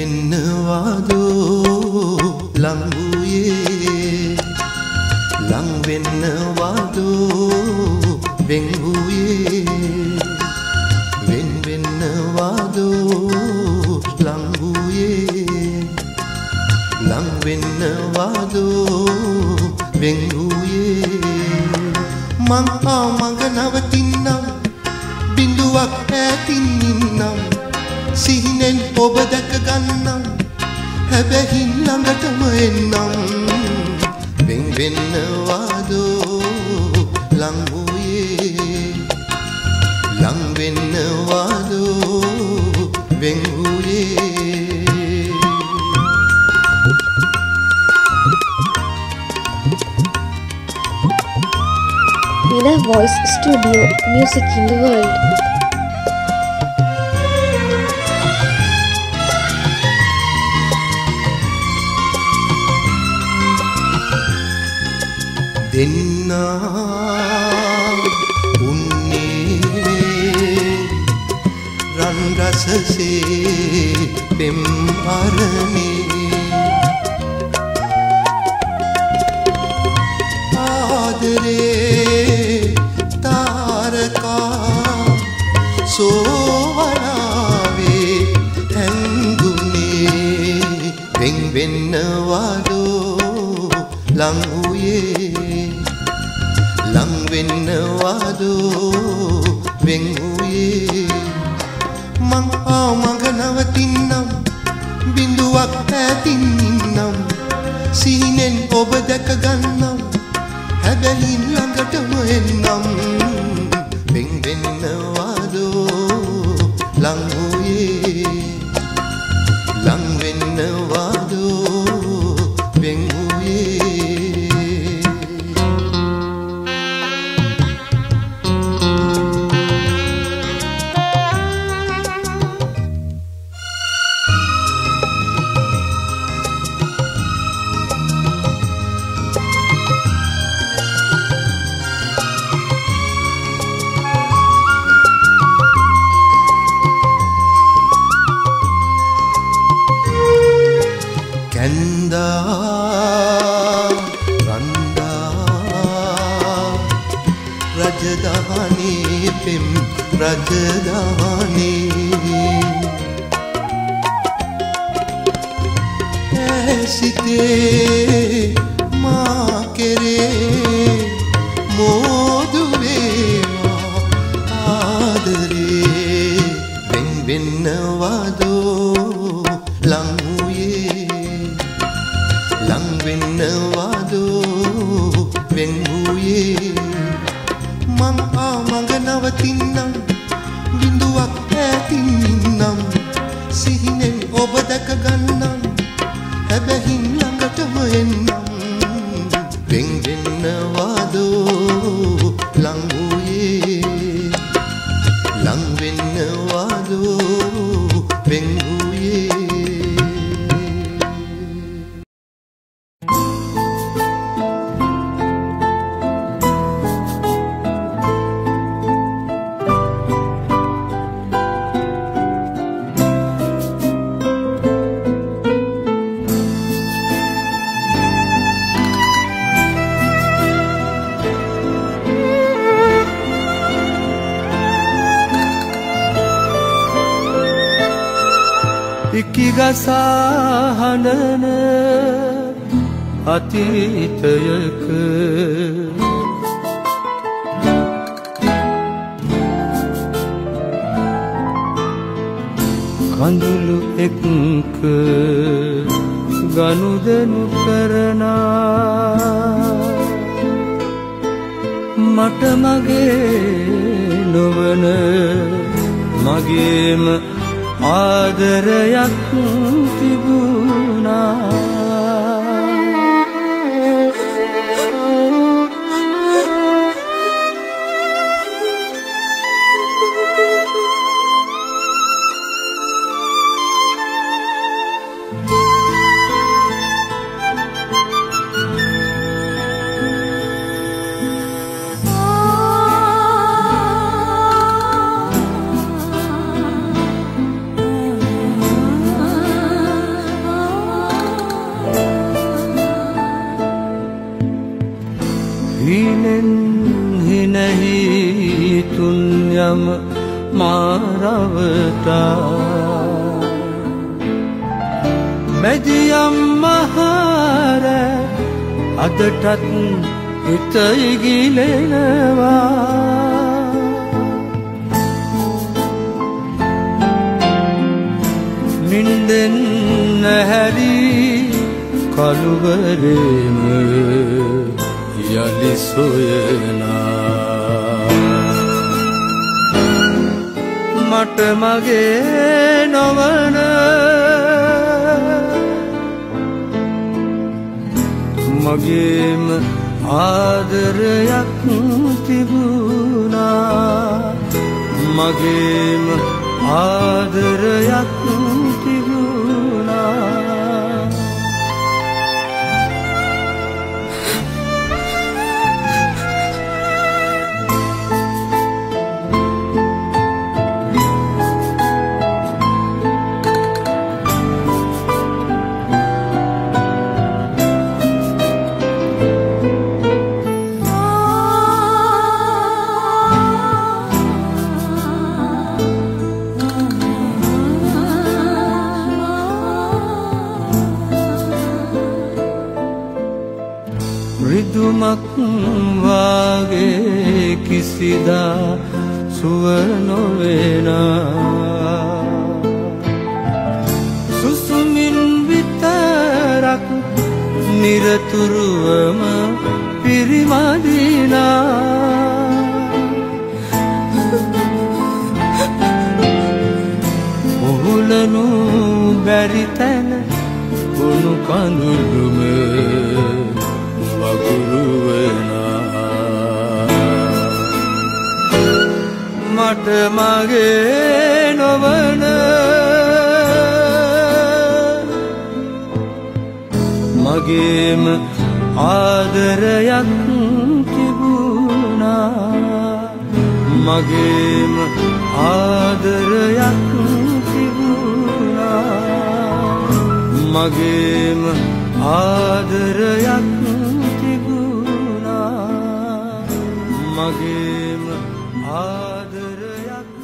වෙන්නවාදෝ ලං වූයේ ලං වෙන්නවාදෝ වෙන් වූයේ වෙන් වෙන්නවාදෝ ලං වූයේ ලං වෙන්නවාදෝ වෙන් වූයේ මං මඟ නවතින්නම් බිඳුවක් ඈතින් ඉන්නම් සිහිනෙන් ඔබ දැක ගන්නම් හැබැයි ළඟටම එන්නම් වෙන් වෙන්නවාදෝ ලං වූයේ ලං වෙන්නවාදෝ වෙන් වූයේ Nina Voice Studio, music in the world. දෙන්නා උන්නේ රන් රසසේ පෙම් අරනේ ආදරේ තාරකා සෝවලාවේ හැංගුනේ වෙන් වෙන්නවාදෝ ලං වූයේ ලං වෙන්නවාදෝ වෙන් වූයේ මං මඟ නවතින්නම් බිඳුවක් ඈතින් ඉන්නම් සිහිනෙන් ඔබ දැක ගන්නම් හැබැයි ළඟටම එන්නම් වෙන් වෙන්නවාදෝ ලං වූයේ ලං වෙන්නවාදෝ වෙන් වූයේ රජදහනේ පෙම් රජදහනේ ඇසිතේ මා කෙරේ මෝදු වේවා ආදරේ වෙන් වෙන්නවාදෝ ලං වූයේ ලං වෙන්නවාදෝ වෙන් වූයේ මං මඟ නවතින්නම් බිඳුවක් ඈතින් ඉන්නම් සිහිනෙන් ඔබ දැක ගන්නම් හැබැයි ළඟටම එන්නම් වෙන් වෙන්නවාදෝ ලං වූයේ ලං වෙන්නවාදෝ වෙන් වූයේ ඉකිගසා හඬන අතීතයක කඳුළු එක්ක ගනුදෙනු කරනා මට මගේ නොවන මගේම ආදරයක් තිබුණා नहीं तुन्यम मारवता මෙදියම් මහර අදටත් හිතයි ගිලෙනවා නින්දෙන් නැහැරි කළුවරේම යලි සොයනා මට මගේ නොවන මගේම ආදරයක් තිබුණා මගේම ආදරයක් තිබුණා රිදුමක් වාගේ කිසිදා සුව නොවෙනා සුසුමින් විතරක් නිරතුරුවම පිරිමදිනා ඔහුලනු බැරි තැන උණු කඳුළුම මට මගේ නොවන මගේම ආදරයක් තිබුණා මගේම ආදරයක් තිබුණා මගේම ආදරයක් මගේම ආදරයක්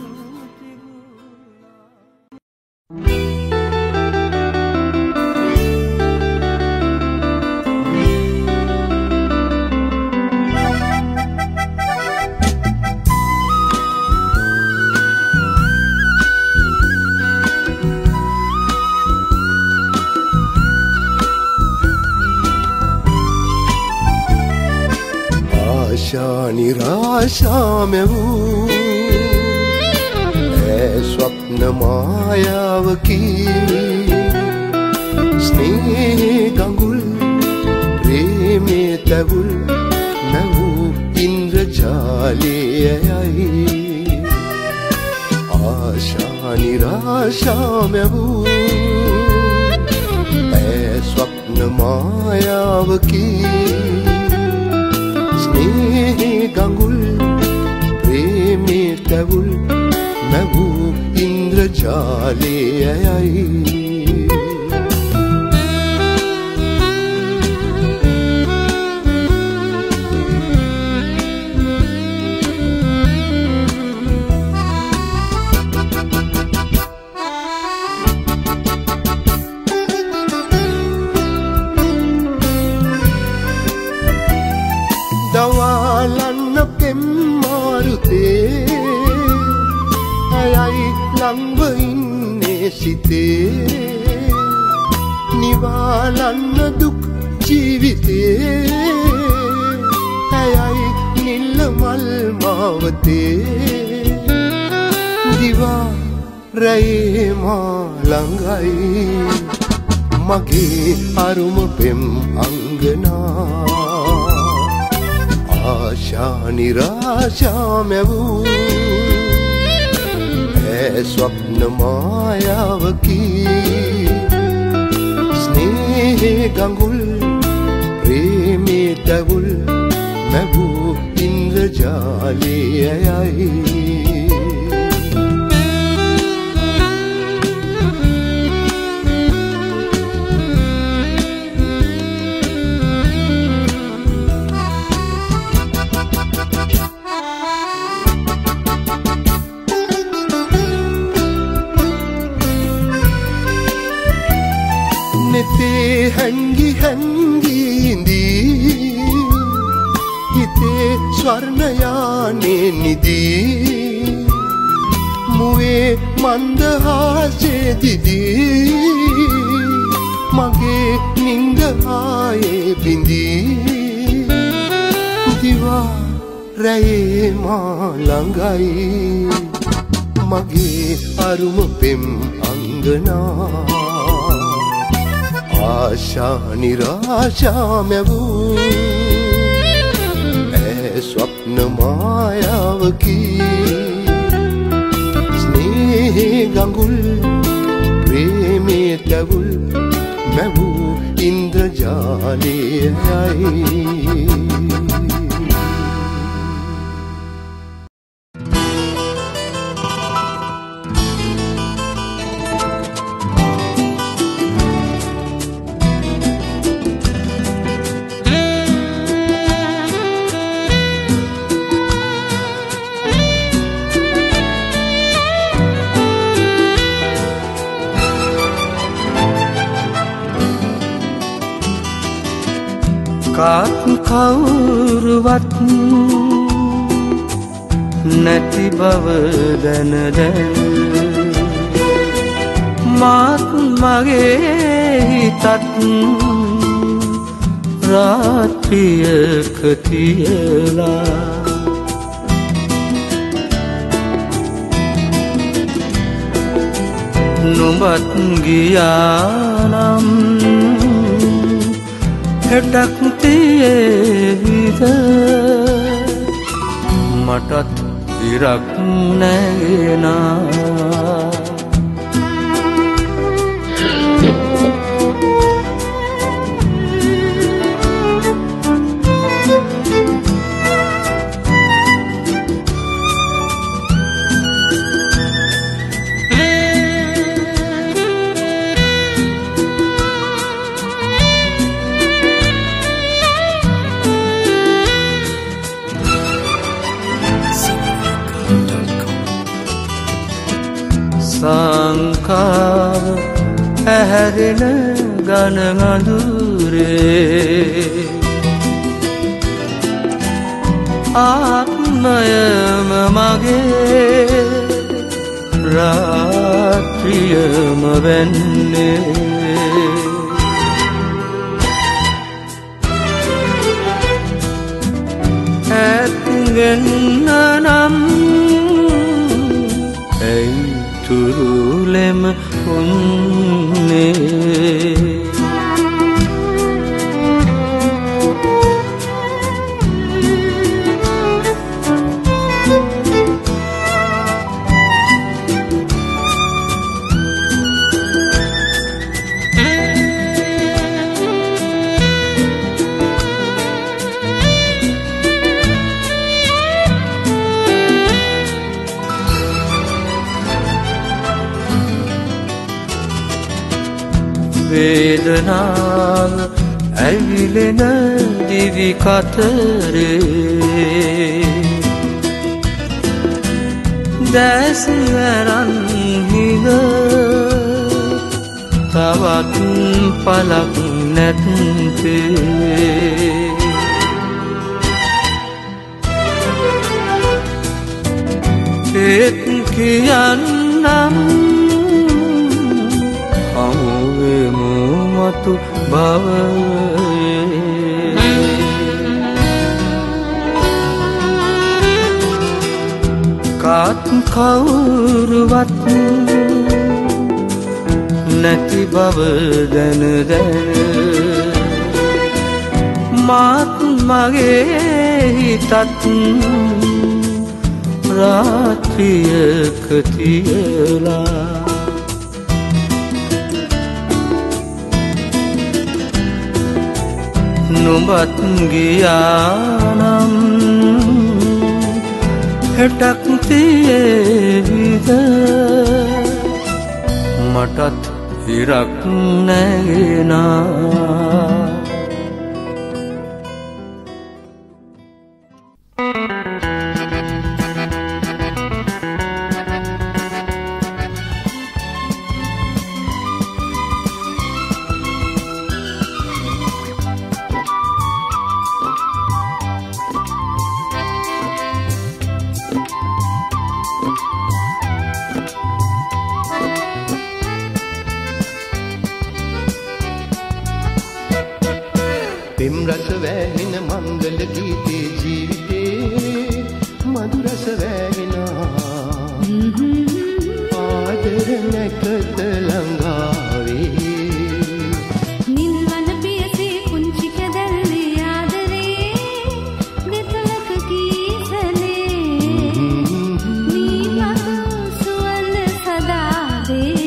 निराशा में हूँ है स्वप्न मायाव की स्नेह गंगुल प्रेमे तवुल नवु इंद्रजाले आशा निराशा में हूँ है स्वप्न मायाव की गंगुल प्रेमे तवुल नवु इंद्रजाले දවාලන්න පෙම්මාරුතේ ඇයයි ළඟව ඉන්නේ සිතේ නිවාලන්න දුක් ජීවිතේ ඇයයි නිල්ල මල් මාවතේ දිවා රැයේ මා ළඟයි මගේ අරුම පෙම් අංගනා आशा निराशा में वो है स्वप्न मायाव की स्नेह गंगुल प्रेमे तवुल मैं वो इंद्रजाले හැංගීඳී හිතේ ස්වර්ණයානේ නිදී මුවේ මන්දහාසේ දිදී මගේ නින්ද ආයේ බිඳී දිවා රැයේ මා ළඟයි මගේ අරුම පෙම් අංගනා ආශා නිරාශා මැවූ स्वप्न मायावकी स्नेह गंगुल प्रेमे तवुल महू इंद्रजाले आई කවුරුවත් නැති බව දැන දැන මාත් මගේ හිතත් රාත්‍රියක තියලා නුඹත් ගියානම් හෙටක් තියේවිද මටත් ඉරක් නැගෙනා සංකාව ඇහැරෙන ගන අඳුරේ ආත්මයම මගේ රාත්‍රියම වෙන්නේ ඇත්ගෙන්න නම් තුරුලෙම උන්නේ වේදනාව ඇවිලෙන දිවි කතරේ දැස් වැරන් හිඟ තවත් පලක් නැත්තේ ඒත් කියන්නම් මතු භවයේ කාත් කවුරුවත් නැති බව දැන දැන මාත් මගේ හිතත් රාත්‍රියක තියලා නුඹත් ගියානම් හෙටක් තියේවිද මටත් ඉරක් නැගෙනා ගීතේ ජීවිතේ මధుරස වැగిනා ආදර නැකත ළඟාවේ නිල්වන පියසේ පුංචි කැදල්ලේ ආදරේ දෙතලක කීසලේ මේ මතු සුවඳ සදා දේ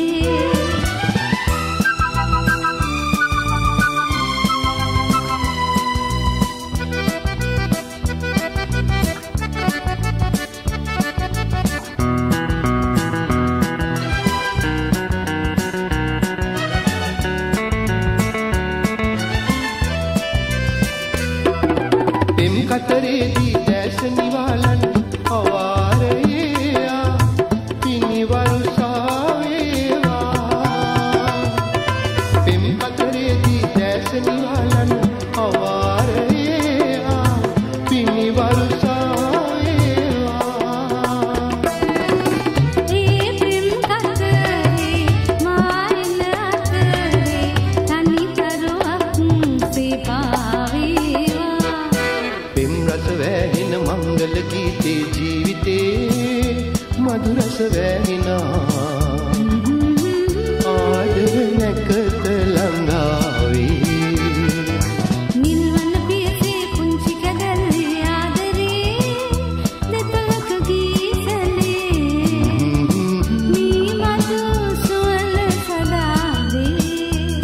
කතරේදී දැස නිවාලන් අවාරේ පිනිවරුසාවේවා පෙම් කතරේදී දැස නිවාලන් අවාරේ පිනිවරුසාවේවා ඒ පෙම් කතරේ මායින අතරේ තනිකරුවක් සේපාවේවා පෙම් රස වැහින මංගල ගීතේ ජීවිතේ මధుරස වැහිනා ආදර නැකත ළඟාවේ නිල්වන පියසේ පුංචි කැදල්ලේ ආදරේ දෙතලක ගීසලේ මේ මතු සුවඳ සදා දේ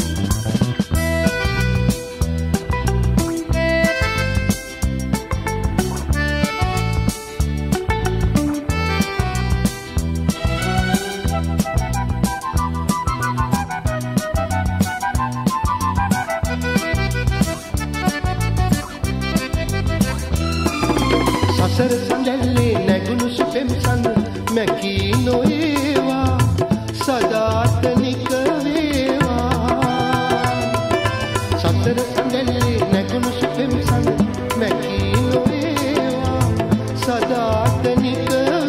සසර සඳැල්ලේ නැගුණු සුපෙම් සඳ මැකී නොඒවා සදාතනික වේවා සසර සඳැල්ලේ නැගුණු සුපෙම් සඳ මැකී නොඒවා සදාතනික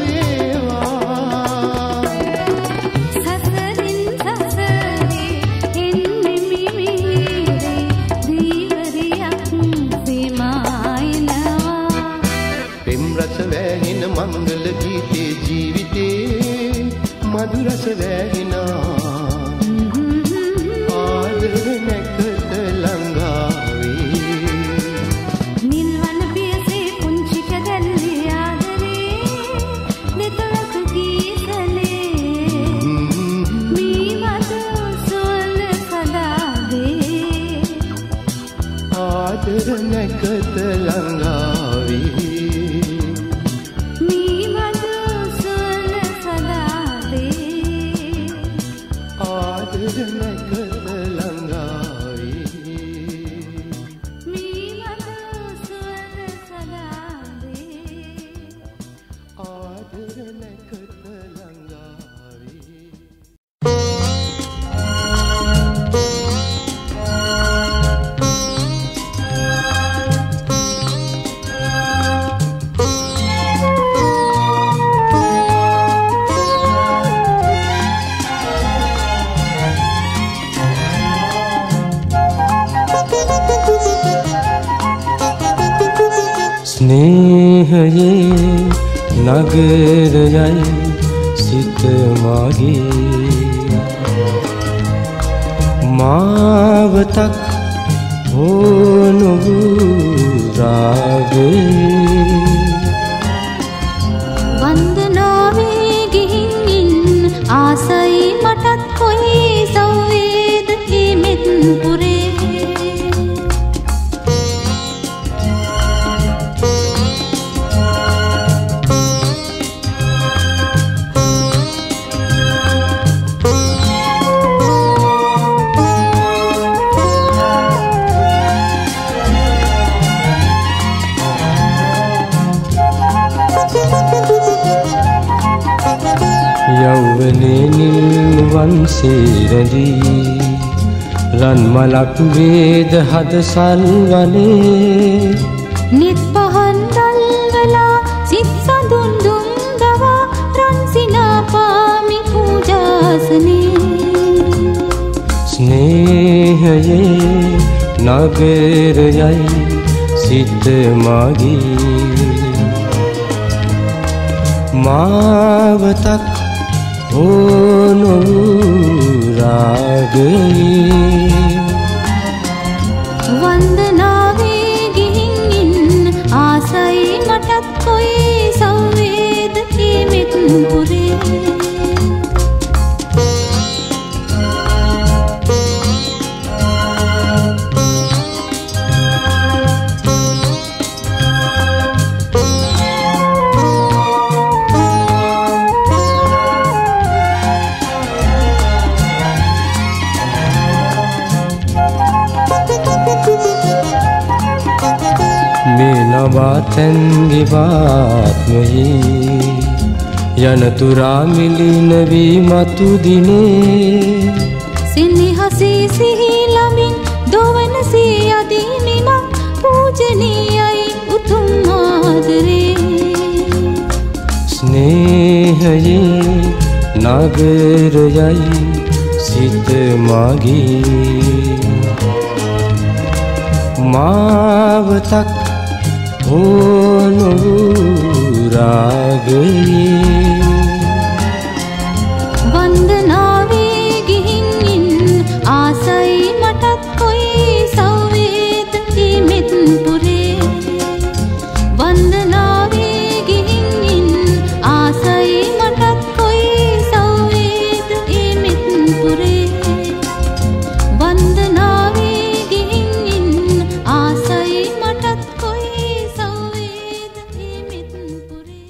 වේවා සසරින් සසරේ එන්නේ මිමිරේ දීවරියක් සීමායනවා පෙම් රස වැහින මංගල ගීතේ ජීවිතේ මధుරස වැහිනා ආදර නැකත ළඟාවේ නිල්වන පියසේ පුංචි කැදල්ලේ ආදරේ දෙතලක ගීසලේ මේ මතු සුවඳ සදා දේ ආදර නැකත ළඟාවේ මේ මතු සුවඳ සදා දේ ආදර නැකත ළඟාවේ මේ මතු සුවඳ සදා දේ ආදර නැකත ළඟාවේ ස්නේහයේ නගරයයි සිත මගේ මාවතක් ඕනොබු රාගේ වන්දනාවේ ගිහින් ආසයි මටත් කොයි සෞවේද හිමෙත් පුරේ යෞවනේ නිල්වන් සේරදී රන් මලක් වේද හද සල්වනේ නිත් පහන් දල්වලා සිත් සඳුන් දුම් දවා රන් සිනා පාමි පූජාසනේ ස්නේහයේ නගරයයි සිත මගේ මාවතක් ඕනු රාගයේ වන්දනාවේ ගිහින් ඉන්න ආසයි මටත් කොයි සෞවේද හිමෙත් පුරේ නවාතැන්ගිවාත්මයේ යනතුරා මිලින වී මතු දිනේ සිනහසී සිහි ලමින් දොවන සිය අදීනිම පූජනීයයි උතුම් ආදරේ ස්නේහයේ නගරයයි සිත මගේ මාවතක් ඕනු රාගයේ වන්දනාවේ ගිහින් ඉන්න ආසයි මටත් කොයි සෞවේද හිමෙත් පුරේ වන්දනාවේ ගිහින් ඉන්න ආසයි මටත් කොයි සෞවේද හිමෙත් පුරේ වන්දනාවේ ගිහින් ඉන්න ආසයි මටත් කොයි සෞවේද හිමෙත් පුරේ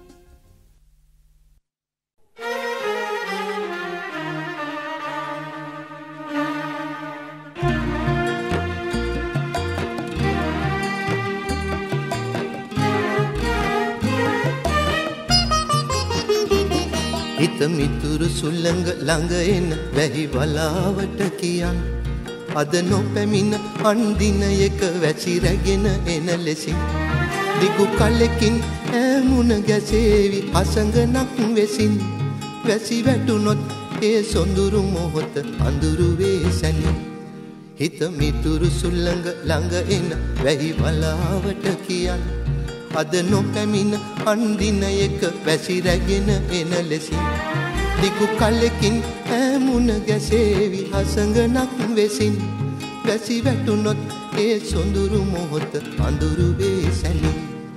හිත මිතුරු සුළඟ ළඟ එන වැහි වලාවට කියන් අද නොපැමිණ අන්දිනයක වැසි රැගෙන එන ලෙසින් දිගු කලකින් ඈමුණ ගැසේවි අසඟනක් වෙසින් වැසි වැටුනොත් ඒ සොඳුරු මොහොත අඳුරු වේ සැනින් හිත මිතුරු සුළඟ ළඟ එන වැහි වලාවට කියන් අද නොපැමිණ අන්දිනයක වැසි රැගෙන එන ලෙසින් දිගු කලකින් ඈමුණ ගැසේවි අසඟනක් වෙසින් වැසි වැටුනොත් ඒ සොඳුරු මොහොත අඳුරු වේ සැනින්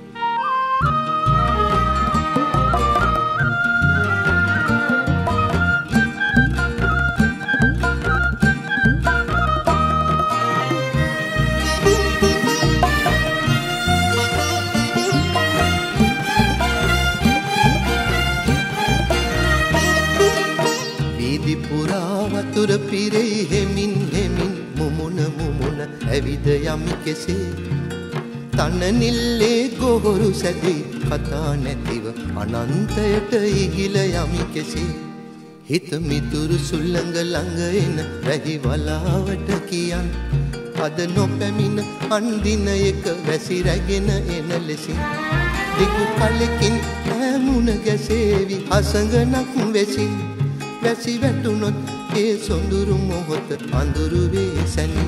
වතුර පිරෙයි හෙමින් හෙමින් මුමුණ මුමුණ ඇවිද යමි කෙසේ තනනිල්ලේ ගොහොරු සැදී කතා නැතිව අනන්තයට ඉගිල යමි කෙසේ හිත මිතුරු සුළඟ ළඟ එන වැහි වලාවට කියන් අද නොපැමිණ අන්දිනයක වැසි රැගෙන එන ලෙසින් දිගු කලකින් ඈමුණ ගැසේවි අසඟනක් වෙසින් වැසි වැටුනොත් ඒ සොඳුරු මොහොත අඳුරු වේ සැනින්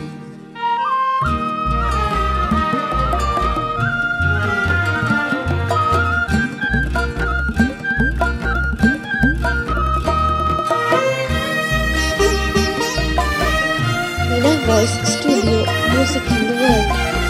Mina Voice Studio, music in the world.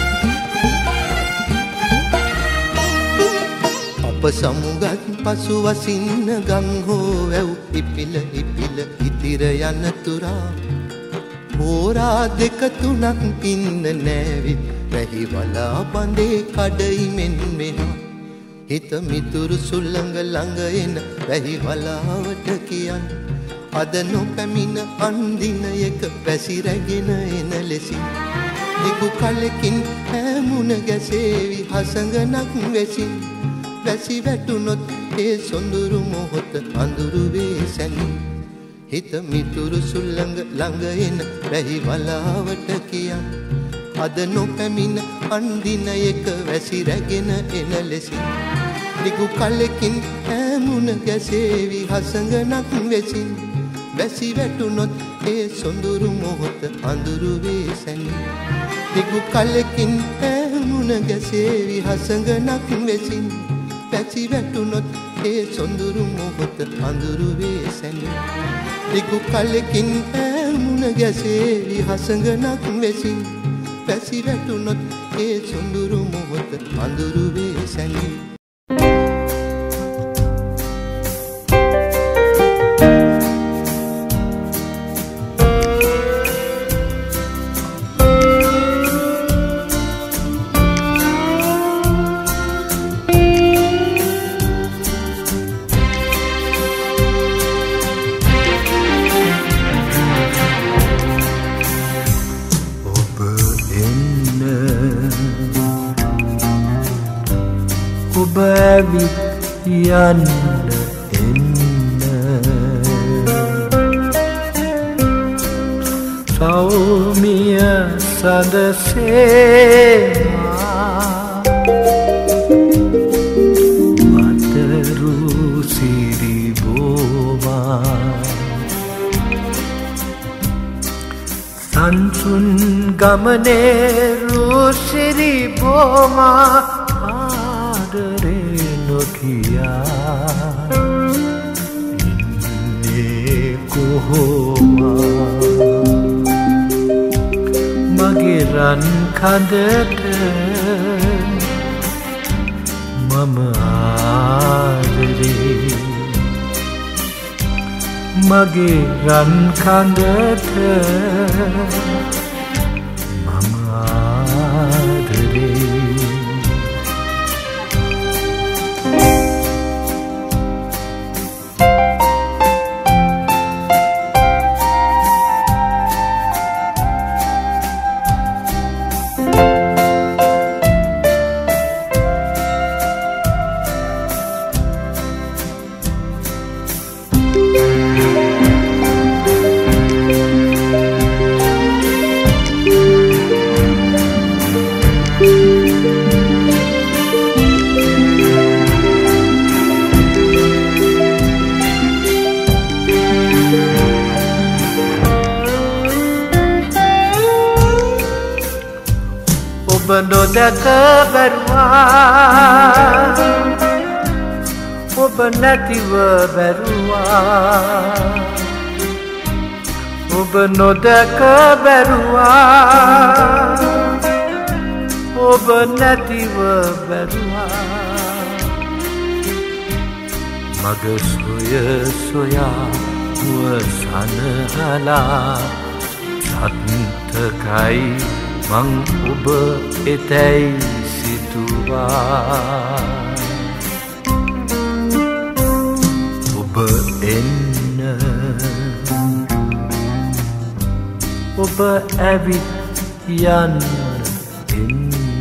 අප සමුගත් පසු වසින්න ගම් හෝ වැව් ඉපිල ඉපිල ඉතිර යන තුරා හෝරා දෙක තුනක් ඉන්න නෑවිත් වැහි වලා බඳේ කඩයි මෙන් මෙහා හිත මිතුරු සුළඟ ළඟ එන වැහි වලාවට කියන් අද නොපැමිණ අන්දිනයක වැසි රැගෙන එන ලෙසින් දිගු කලකින් ඈමුණ ගැසේවි අසඟනක් වෙසින් වැසි වැටුනොත් ඒ සොඳුරු මොහොත අඳුරු වේ සැනින් හිත මිතුරු සුළඟ ළඟ එන වැහි වලාවට කියන් අද නොපැමිණ අන්දිනයක වැසි රැගෙන එන ලෙසින් දිගු කලකින් ඈමුණ ගැසේවි අසඟනක් වෙසින් වැසි වැටුනොත් ඒ සොඳුරු මොහොත අඳුරු වේ සැනින් දිගු කලකින් මුණ ගැසේවි හසඟනක් වෙසින් පැසි වැටුනොත් ඒ සොඳුරු මොහොත අඳුරු වේසැනි දිගු කලකින් මුණ ගැසේවි හසඟනක් වෙසින් පැසි වැටුනොත් ඒ සොඳුරු මොහොත අඳුරු වේසැනි ඔබ ඇවිත් යන්න එන්න සෞමිය සඳසේවා වතරු සිරිබෝවා සංසුන් ගමනේ රුසිරිබෝවා නොකියා ඉන්නේ කොහොමද මගේ රන් කඳට මම ආදරේ මගේ රන් කඳට මම ආදරේ ඔබ නොදක බැරුවා ඔබ නැතිව බැරුවා ඔබ නොදක බැරුවා ඔබ නැතිව බැරුවා මග සොය සොයා සනහලා සත්කයි මං ඔබ එතැයි සිතුවා ඔබ එන්න ඔබ ඇවිත් යන්න එන්න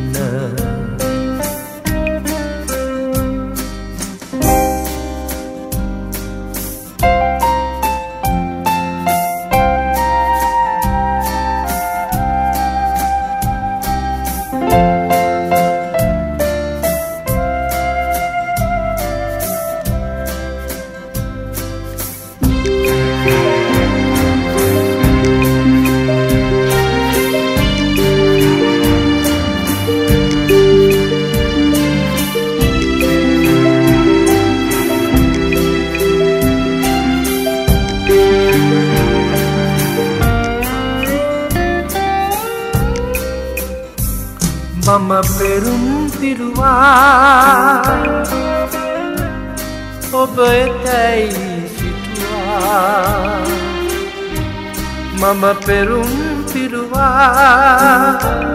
මම පෙරුම් පිරුවා ඔබ එතැයි සිතුවා මම පෙරුම් පිරුවා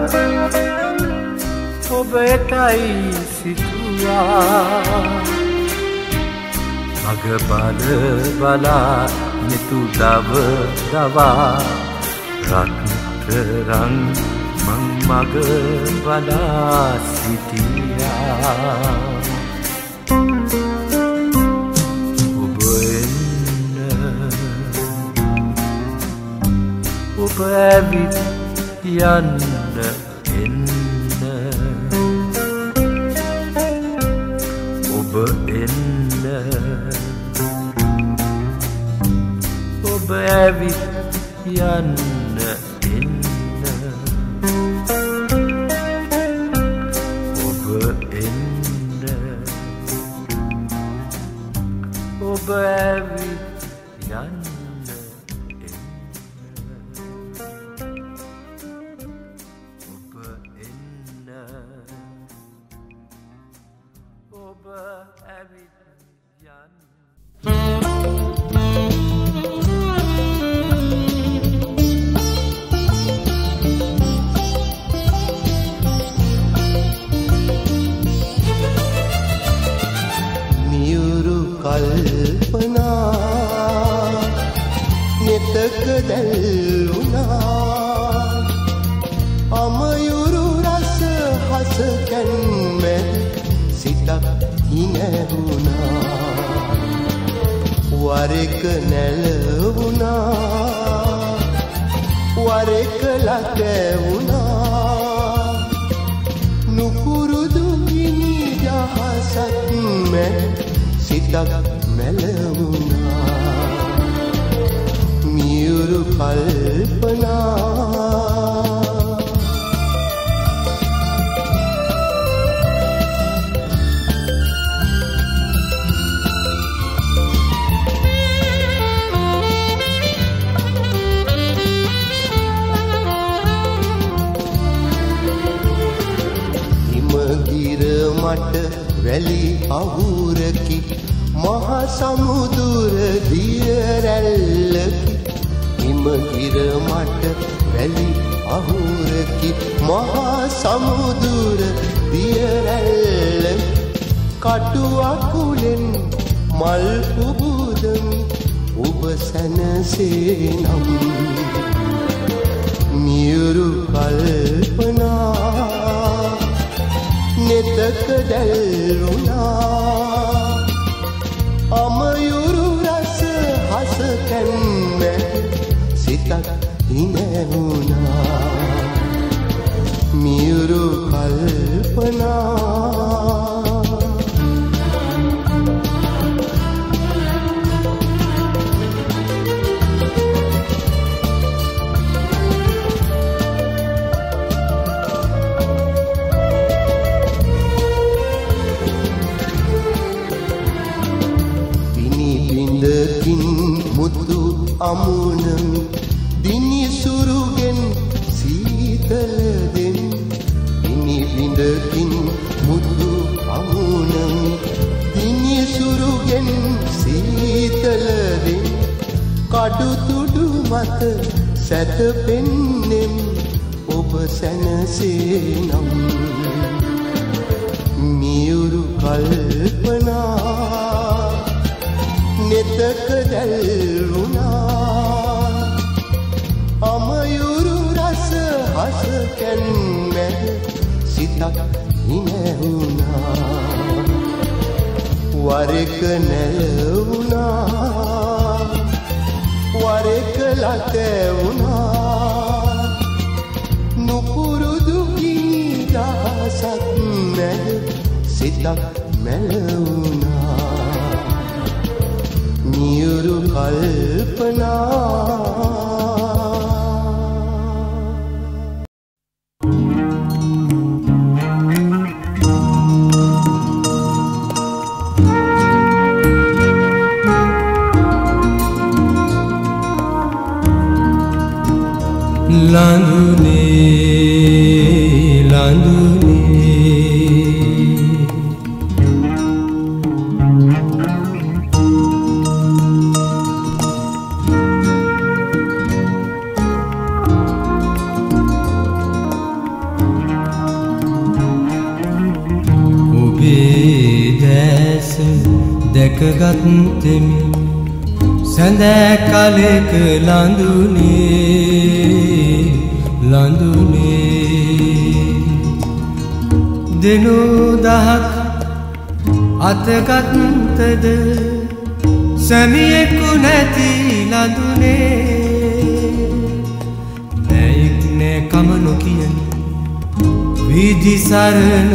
ඔබ එතැයි සිතුවා මග බල බලා නිතු දව දවා රත්තරන් මං මග බලා සිටියා ඔබ එන්න ඔබ ඇවිත් යන්න එන්න ඔබ එන්න ඔබ ඇවිත් යන්න එන්න ඔබ ඇවිත් යන්න ඔබ එන්න ඔබ ඇවිත් යන්න කල්පනා නෙතක දැල්ුණා අමයුරු රස හස කැන්මැ සිතක් හිනැහුණා වරෙක නැලවුණා වරෙක ලකැවුණා නුපුරුදු ගිනි දහසක් මැ සිතක් මැලවුණා මියුරු කල්පනා හිමගිර මට වැලි අහුරකි මහා සමුදුර දිය රැල්ලකි හිමගිර මට වැලි අහුරකි මහා සමුදුර දිය රැල්ලකි කටු අකුලෙන් මල් පුබුදමි ඔබ සැනසේ නම් මියුරු කල්පනා නෙතක දැල්ුණා අමයුරු රස හස කැන්මැ සිතක් හිනැහුණා මියුරු කල්පනා මුතු අමුණමි දිනිසුරුගෙන් සීතල දෙන් ඉනි බිඳකින් මුතු අමුණමි දිනිසුරුගෙන් සීතල දෙන් කඩුතුඩු මත සැතපෙන්නෙම් ඔබ සැනසේ නම් මියුරු කල්පනා නෙතක දැල්ුණා අමයුරු රස හස කැන්මැ සිතක් හිනැහුණා වරෙක නැලවුණා වරෙක ලකැවුණා නුපුරුදු ගිනි දහසක් මැද සිතක් මැලවුණා මියුරු කල්පනා ලඳුනේ ඔබේ දැස දැකගත්තෙමි සැඳෑ කලෙක ලඳුනේ දෙනු දහක් අතගත්තද සැමියෙකු නැති ලඳුනේ නැයෙක් නෑ කම නොකියන විදි සරණ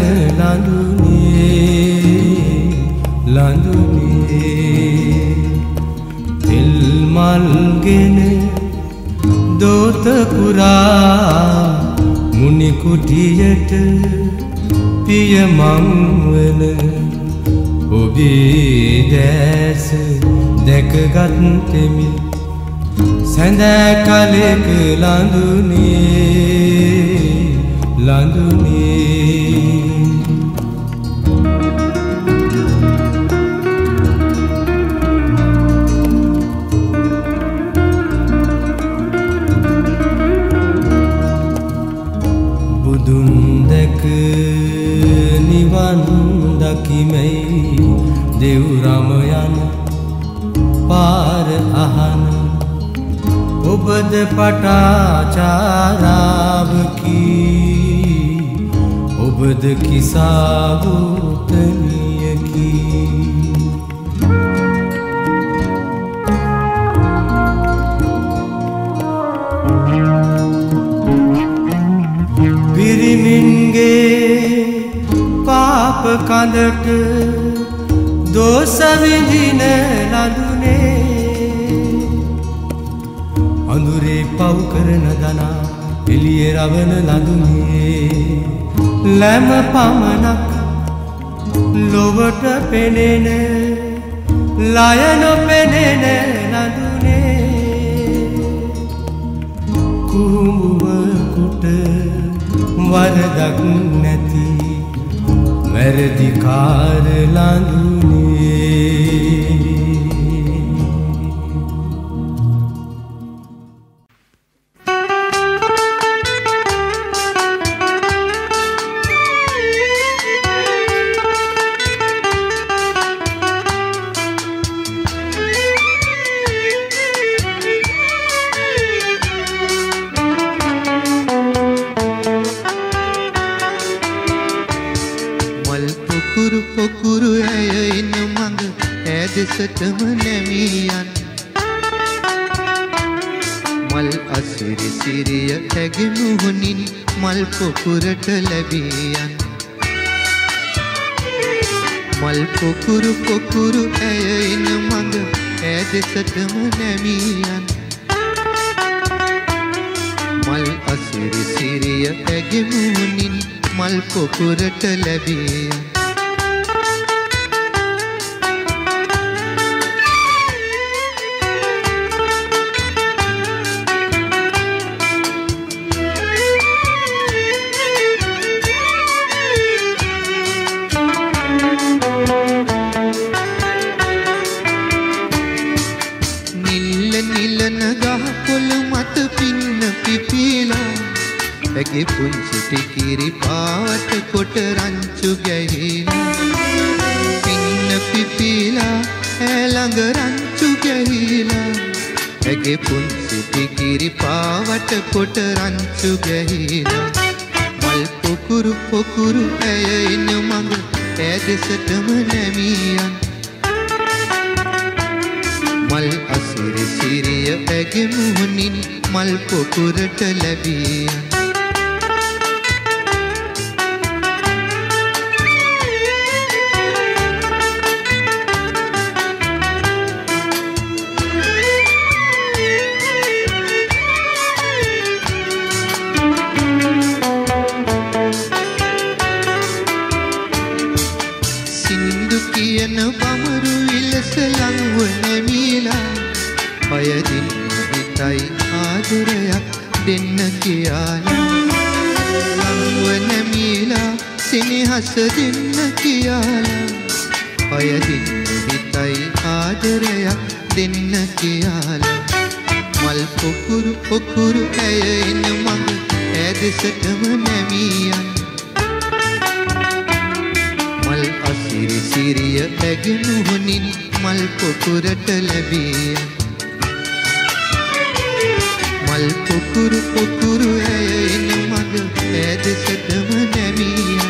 ලඳුනේ තෙල් මල්ගෙන දෝත පුරා මුනි කුටියට පිය මං වන ඔබ උදේ දැස දැකගත්තෙමි සැඳෑ කලෙක ලඳුනේ බුදුන් දැක නිවන් දකිමයි දෙව් රම යන පාර අහන ඔබද පටාචාරාවකි ඔබද කිසාවුතනියකි පිරිමින්ගේ පාප කඳට දෝෂ විඳින ලඳුනේ අඳුරේ පව් කරන දනා එළියේ රවන ලඳුනේ ලැම පමණක් ලොවට පෙනෙන ලය නොපෙනෙන ලඳුනේ කුඹුවකුට වරදක් නැති වැරදිකාර ලඳුනේ පොකුරු ඇය එන මඟ ඈදෙසටම නැමියන් මල් අසිරි සිරිය ඇගෙමුහුණින් මල් පොකුරට ලැබියන් මල් පොකුරු ඇය එන මඟ ඈදෙසටම නැමියන් මල් අසිරි සිරිය ඇගෙමුහුණින් මල් පොකුරට ලැබියන් ඇගේ පුංචි ටිකිරි පාට කොට රංචු ගැහිලා පින්න පිපිලා ඈ රංචු ගැහිලා ඇගේ පුංචි ටිකිරි පාට කොට රංචු ගැහිලා මල් පොකුරු ඇය එන මඟ ඈදෙසටම නැමියන් මල් අසිරි සිරිය ඇගේ මුහුණින් මල් පොකුරට ලැබියන් කියන බමරු ඉලස ලංව නැමිලා පයදින් හිතයි ආදරයක් දෙන්න කියලා ලංව නැමිලා සෙනෙහස දෙන්න කියලා පයදින් හිතයි ආදරයක් දෙන්න කියලා මල් පොකුරු ඇය එන මඟ ඈදෙසටම නැමියන් මල් අසිරි සිරිය ඇගෙමුහුණින් මල් පොකුරට ලැබියන් මල් පොකුරු ඇය එන මඟ ඈදෙසටම නැමියන්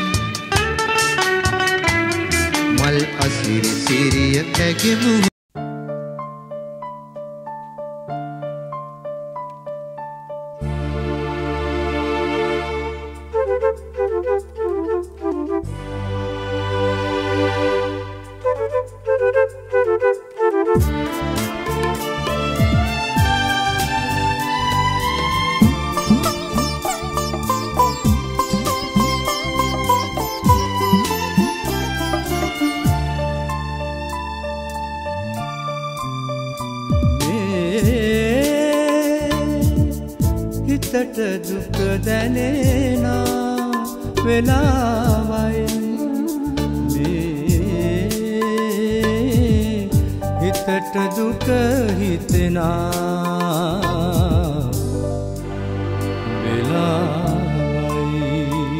මල් අසිරි සිරිය ඇගෙමුහුණින් හිතට දුක දැනෙන වෙලාවයි හිතට දුක හිතෙන වෙලාවයි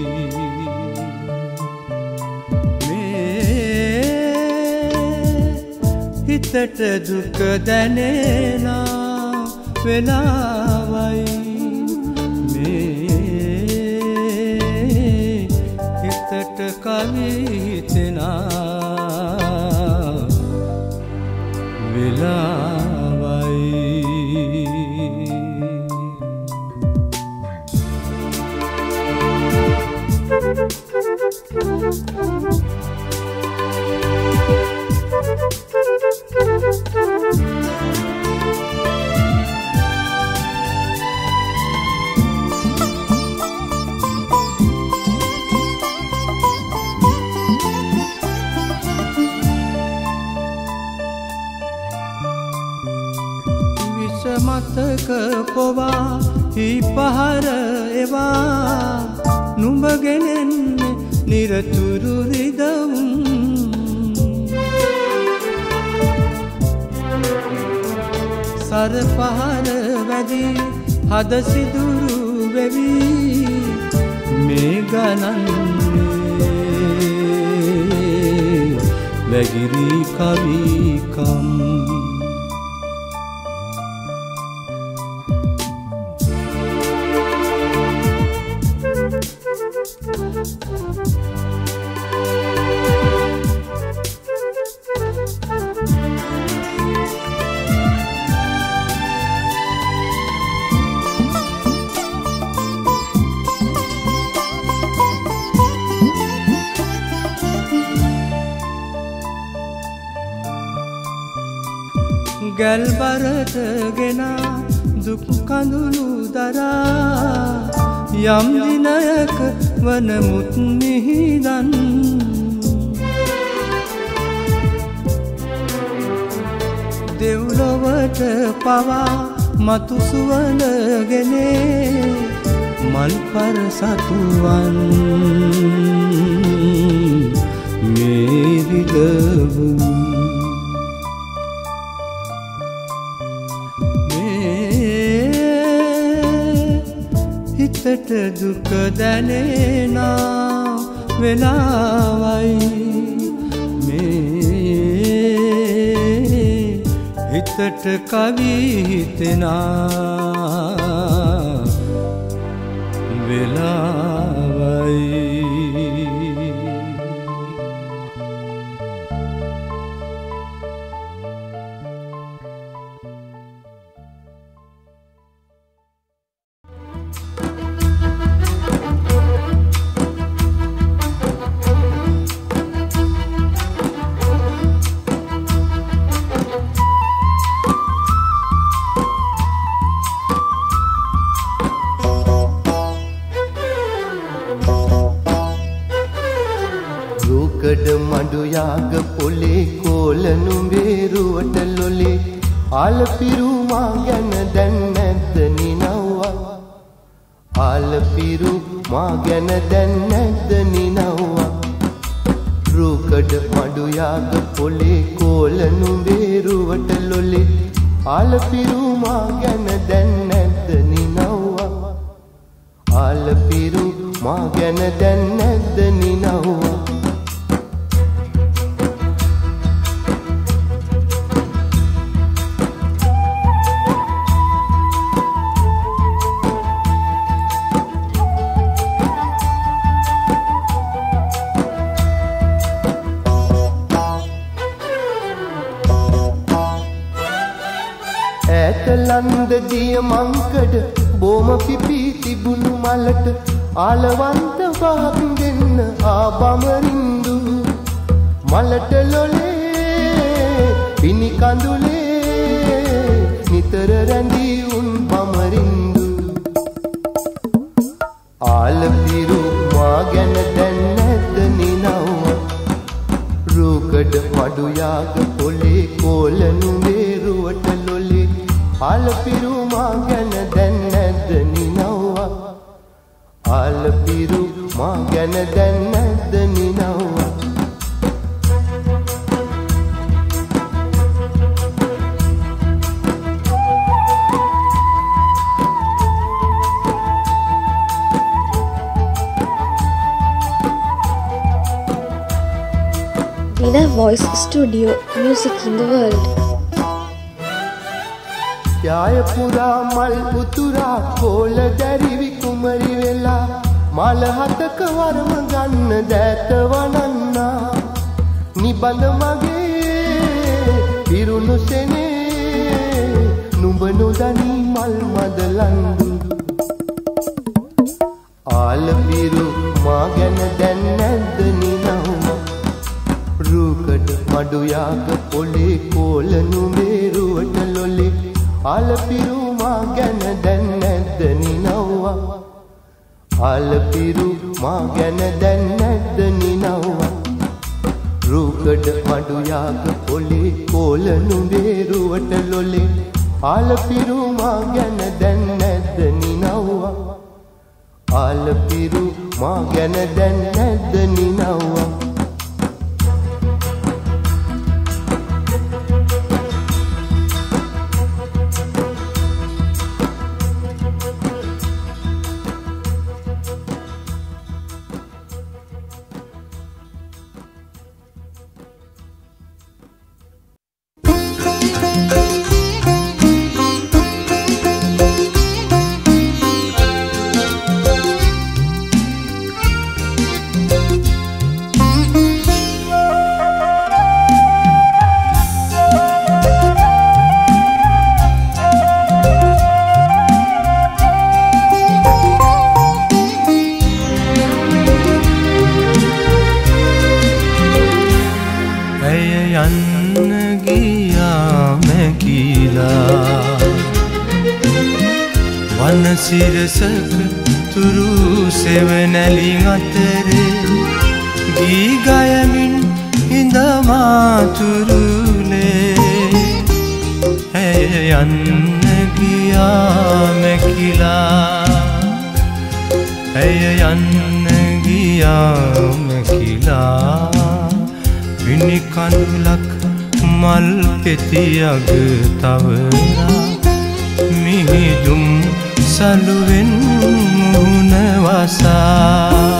හිතට දුක දැනෙන වෙලාවයි හිතට කවි හිතෙන වෙලාවයි මතක පොවා හි පහර එවා නුඹ ගෙනෙන්නේ නිරතුරු රිදවුම් සර පහර වැදි හද සිදුරු වෙවි මේ ගණන්නේ වැගිරි කවිකම් ගල් බරටගෙන දුක් කඳුළු දරා යම් දිනයක වනමුත් මිහිදන් දෙව්ලොවට පවා මතු සුවඳගෙනේ මල් පර සතුවන් මේ රිදවුම් හිතට දුක දැනෙන වෙලාවයි මේ හිතට කවි හිතෙන වෙලාවයි මඩු යාග පොලේ කෝල නුඹේරුවට ලොලේ ආලපිරු මා ගැන දැන් නැද්ද නිනව්වා ආලපිරු මා ගැන දැන් නැද්ද නිනව්වා රූකඩ මඩු යාග පොලේ කෝල නුඹේරුවට ලොලේ ආලපිරු මා ගැන දැන් නැද්ද නිනව්වා ආලපිරු මා ගැන දැන් නැද්ද නිනව්වා ලන්ද දිය මංකඩ බොම පිපී තිබුණු මලට ආලවන්ත පහක් දෙන්න ආබමරින්දු මලට ලොලේ පිනි කඳුලේ නිතර රැඳී උන් බමරින්දු ආලපිරු මා ගැන දැන් නැද්ද නිනව්වා රූකඩ මඩු යාග පොලේ කෝල නුඹේරුවට ලොලේ ආලපිරු මා ගැන දැන් නැද්ද නිනව්වා ආලපිරු මා ගැන දැන් නැද්ද නිනව්වා Vina Voice Studio, music in the world. යාය පුරා මල් උතුරා කෝල දැරිවි කුමරි වෙලා මල හතක වරම ගන්න දැත වනන්නා නිබඳ මගේ පිරුණු සෙනේ නුඹ නොදනි මල් මදලන්දු ආලපිරු මා ගැන දැන් නැද්ද නිනව්වා රූකඩ මඩු යාග පොලේ කෝල නුඹේරුවට ලොලේ ආලපිරු මා ගැන දැන් නැද්ද නිනව්වා ආලපිරු මා ගැන දැන් නැද්ද නිනව්වා රූකඩ මඩු යාග පොලේ කෝල නුඹේරුවට ලොලේ ආලපිරු මා ගැන දැන් නැද්ද නිනව්වා ආලපිරු මා ගැන දැන් නැද්ද නිනව්වා සිරසක තුරු සෙවනැලි අතරේ ගී ගයමින් හිඳමාතුරුලේ ඇය යන්න ගියා මැකිලා ඇය යන්න ගියා මැකිලා විනි කඳුලක් මල් පෙති අග තවරා මිහිදුම් සලුවෙන් මුහුණ වසා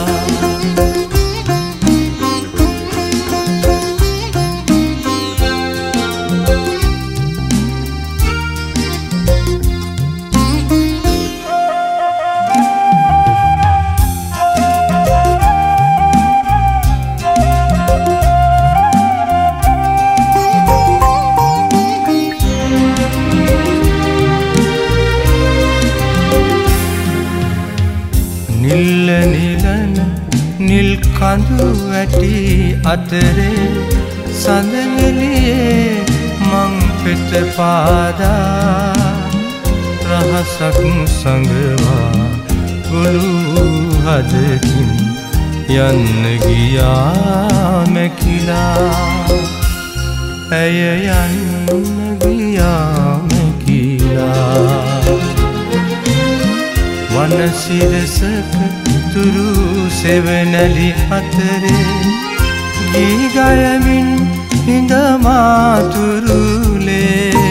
කඳු වැටි අතරේ සඳනෙලියේ මං පෙත පාදා රහසක් සඟවා ගොළු හදකින් යන්න ගියා මැකිලා ඇය යන්න ගියා මැකිලා වනසිරසක තුරු සෙවනැලි අතරේ ගී ගයමින් හිඳමාතුරුලේ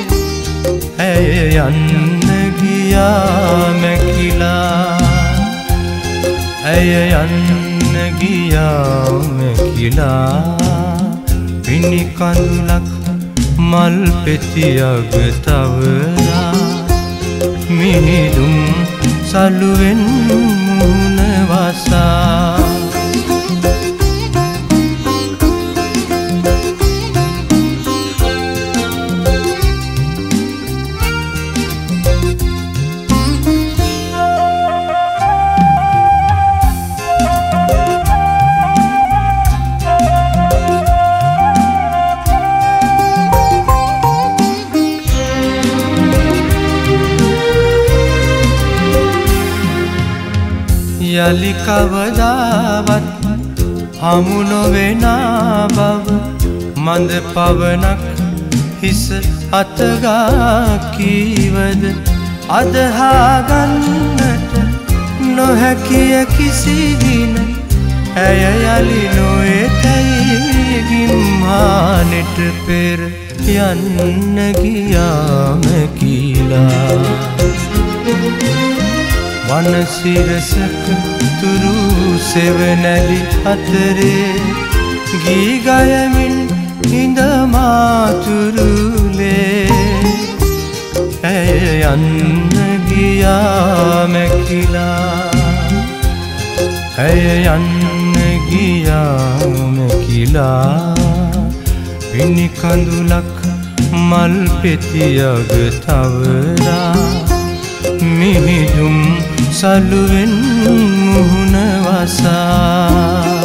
ඇය යන්න ගියා මැකිලා ඇය යන්න ගියා මැකිලා පිණි කඳුලක් මල් පෙති අග තවරා මිහිදුම් සලුවෙන් මුහුණ වසා යලි කවදාවත් හමු නොවෙනා බව මඳ පවනක් හිස අතගා කීවද අදහා ගන්නට නොහැකිය කිසිදින ඇය යලි නොඑතැයි ගිම්හානෙට පෙර යන්න ගියාම කියලා වනසිරසක තුරු සෙවනැලි අතරේ ගී ගයමින් හිඳ මාතුරුලේ ඇය යන්න ගියාම කියලා ඇය යන්න ගියාම කියලා විනි කඳුලක් මල් පෙතියග තවරා මිහිදුම් සලුවෙන් මුහුණ වසා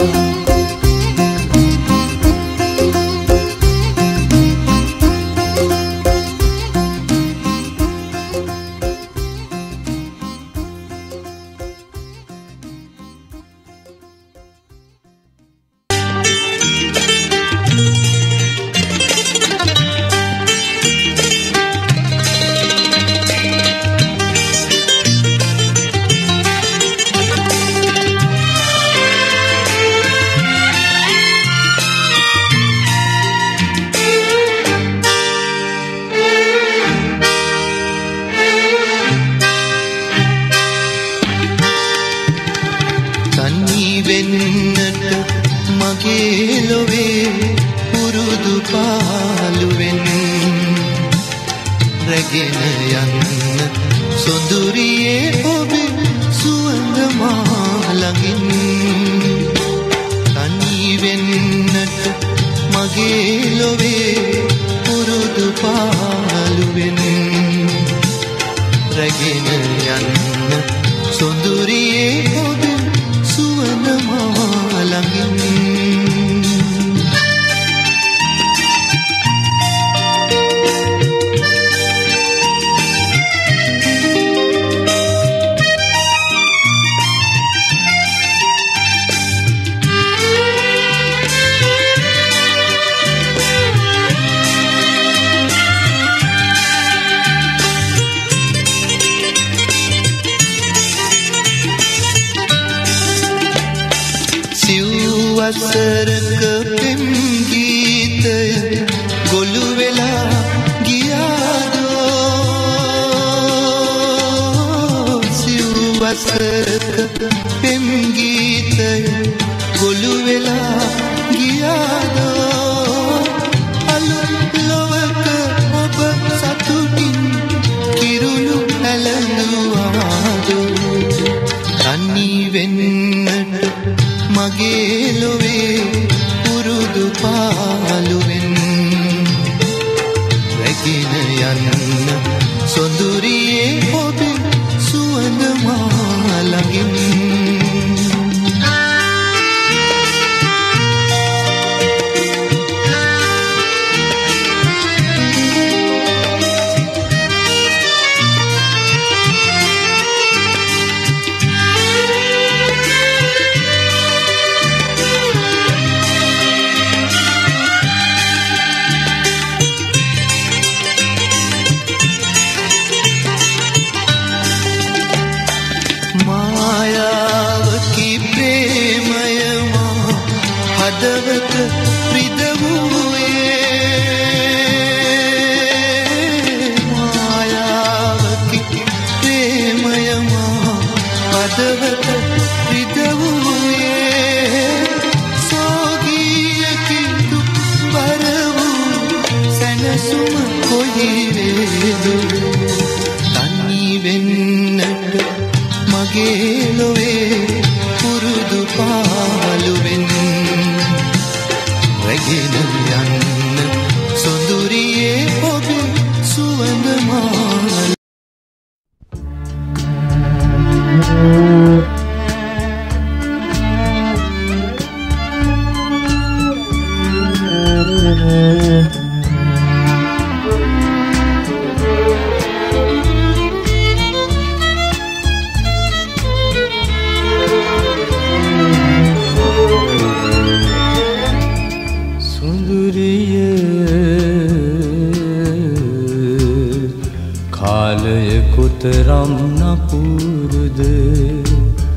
කාලය කොතරම් නපුරුද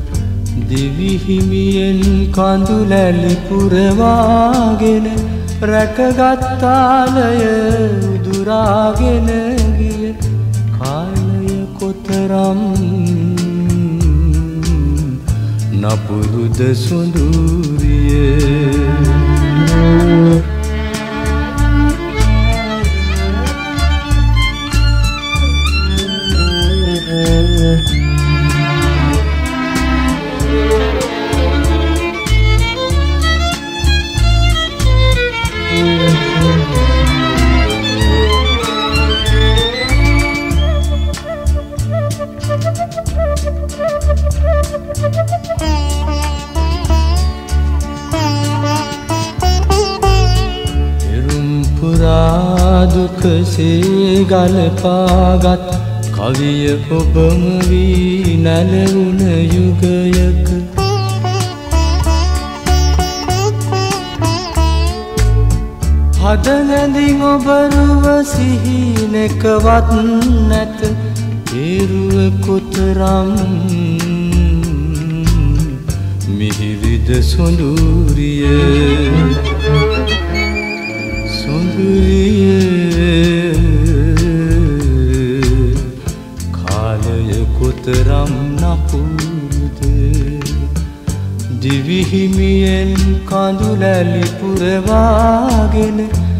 දිවිහිමියෙන් කඳුලැලි පුරවාගෙන රැකගත්තාලය උදුරාගෙන ගිය කාලය කොතරම් නපුරුද සොඳුරිය දුකසේ ගලපාගත් කවිය ඔබම වී නැලවුණ යුගයක හදනැඳින් ඔබරුව සිහිනෙකවත් නැත ඒරුව කොතරම් මිහිරිද සොඳුරිය කාලය කොතරම් නපුරුද දිවිහිමියෙන් කඳුලැලි පුරවාගෙන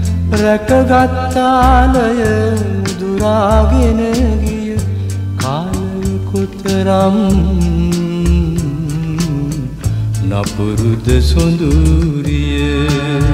රැකගත්තාලය දුරාගෙන ගිය කාලය කොතරම් නපුරුද සොඳුරිය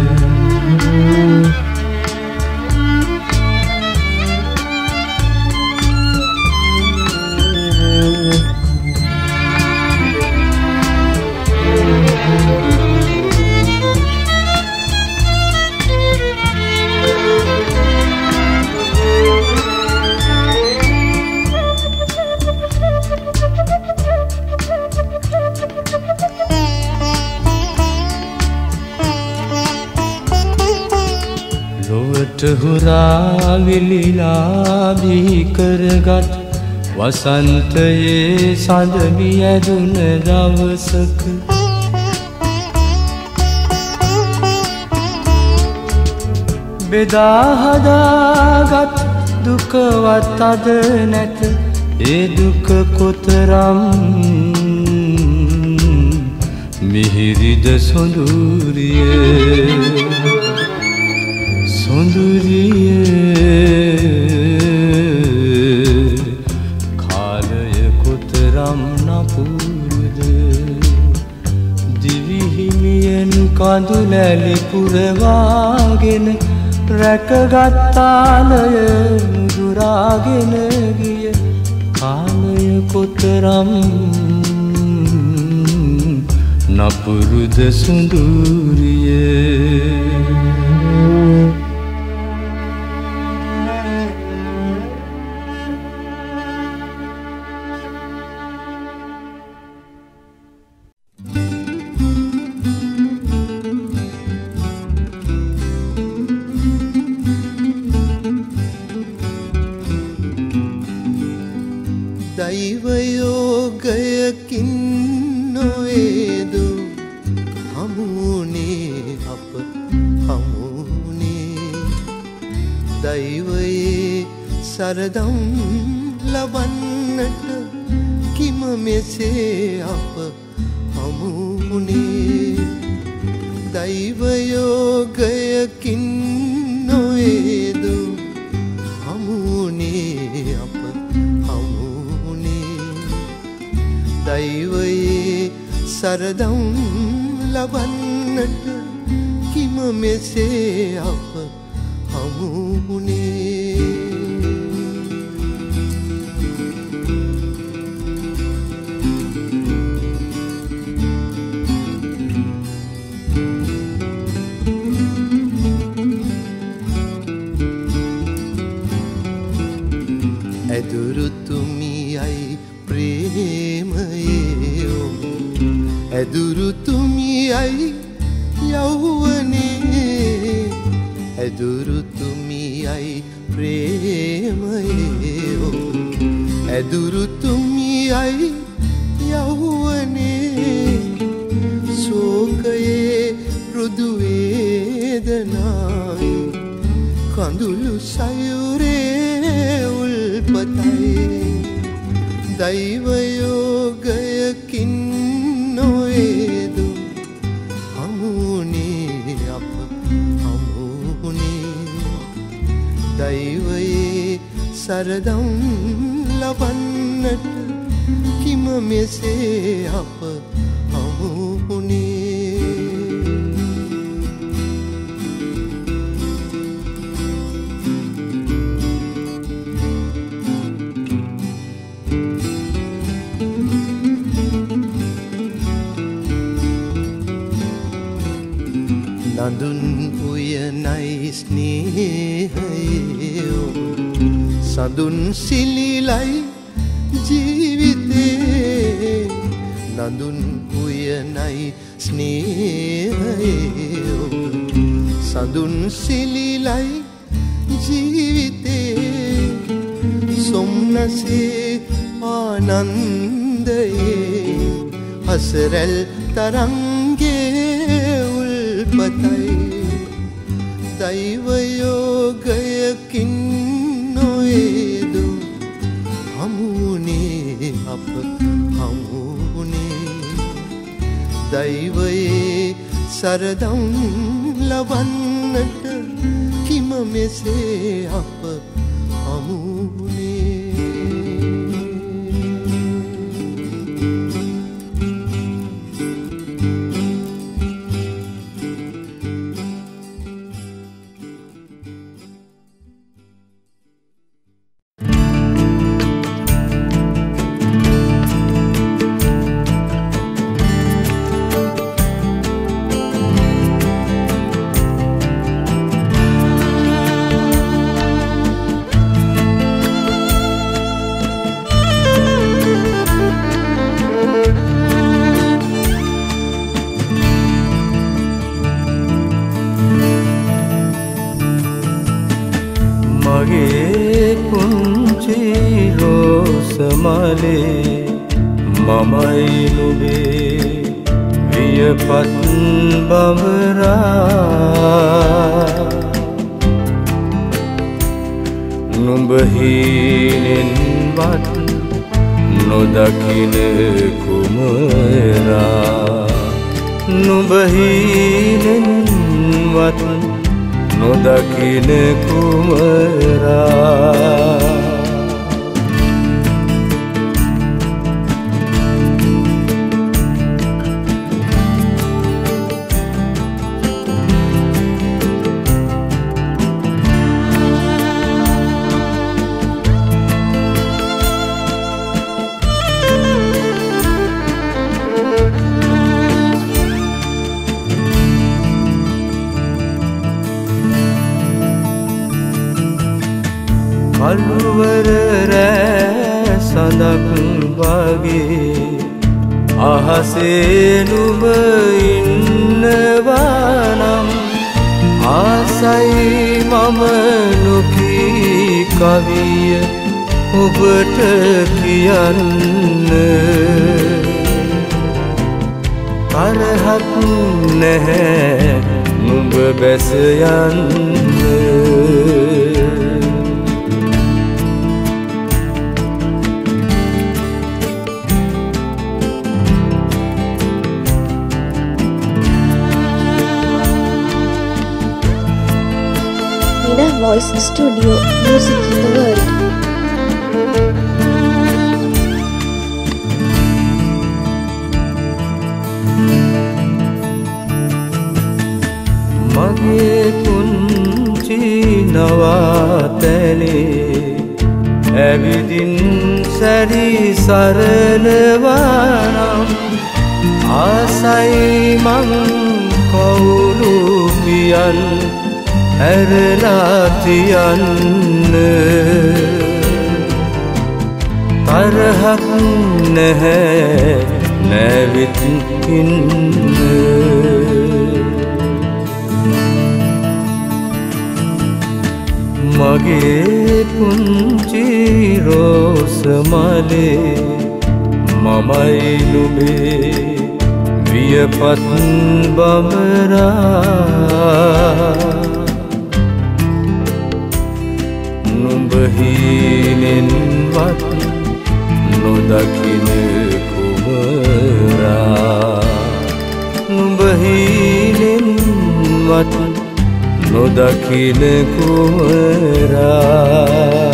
හුරා විලිලා බිහි කරගත් වසන්තයේ සඳමි ඇදුන දවසක බෙදා හදාගත් දුකවත් අද නැත ඒ දුක කොතරම් මිහිරිද සොඳුරිය කාලය කොතරම් නපුරුද දිවිහිමියෙන් කඳුලැලි පුරවාගෙන රැකගත්තාලය දුරාගෙන ගිය කාලය කොතරම් නපුරුද සොඳුරිය දෛවයෝගයකින් නොවේදු හමුුණේ අප හමුුණේ දෛවයේ සරදම් ලබන්නට කිම මෙසේ අප හමුුණේ දෛවයෝගයකින් නොවේදු හමුුණේ අප දෛවයේ සරදම් ලබන්නට කිම මෙසේ අප හමුුණේ ඇදුරුතුමියයි ප්‍රේමයේ ඇදුරුතුමියයි යෞවනේ ඇදුරුතුමියයි ප්‍රේමයේ ඇදුරුතුමියයි යෞවනේ කඳුළු සයුරේ උල්පතයි දෛවයෝගයකින් නොවේදු හමුුණේ අප හමුුණේ දෛවයේ සරදම් ලබන්නට කිම මෙසේ අප හමුුණේ නඳුන් උයනයි ස්නේහයේ සඳුන් සිලිලයි ජීවිතේ නඳුන් උයනයි ස්නේහයේ සඳුන් සිලිලයි ජීවිතේ සොම්නසේ ආනන්දයේ හසරැල් තරංගේ උල්පතයි දෛවයෝගයකින් නොවේදු හමුුණේ අප හමුුණේ දෛවයේ සරදම් ලබන්නට කිම මෙසේ අප හමුුණේ මමයි නුඹේ වියපත් බඹරා නුඹ හීනෙන්වත් නොදකින කුමරා නුඹ හීනෙන්වත් නොදකින කුමරා කළුවර රෑ සඳක් වගේ අහසේ නුඹ ඉන්නවා නම් ආසයි මම නොකී කවිය ඔබට කියන්න තරහක් නැහැ නුඹ බැස යන්න Voice Studio, music in the world. මගේ පුංචි නවාතැනේ ඇවිදින් සැරි සරනවා නම් ආසයි මං කවුරු පියන් ඇරලා තියන්න තරහක් නැහැ නැවිත් ඉන්න මගේ පුංචි රෝස මලේ මමයි නුඹේ වියපත් බඹරා නුඹහීනෙන්වත් නොදකින කුමරා නුඹහීනෙන්වත් නොදකින කුමරා